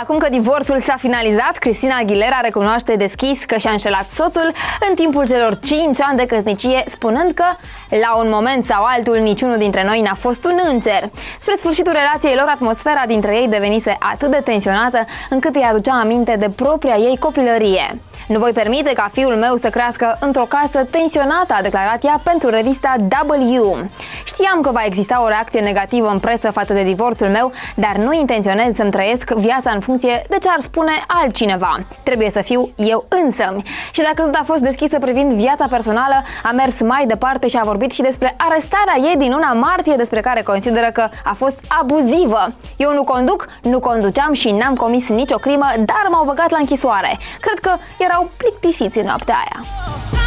Acum că divorțul s-a finalizat, Christina Aguilera recunoaște deschis că și-a înșelat soțul în timpul celor 5 ani de căsnicie, spunând că la un moment sau altul niciunul dintre noi n-a fost un înger. Spre sfârșitul relației lor, atmosfera dintre ei devenise atât de tensionată încât îi aducea aminte de propria ei copilărie. Nu voi permite ca fiul meu să crească într-o casă tensionată, a declarat ea pentru revista W. Știam că va exista o reacție negativă în presă față de divorțul meu, dar nu intenționez să-mi trăiesc viața în funcție de ce ar spune altcineva. Trebuie să fiu eu însămi. Și dacă tot a fost deschisă privind viața personală, a mers mai departe și a vorbit și despre arestarea ei din luna martie, despre care consideră că a fost abuzivă. Eu nu conduc, nu conduceam și n-am comis nicio crimă, dar m-au băgat la închisoare. Cred că erau plictisiți în noaptea aia.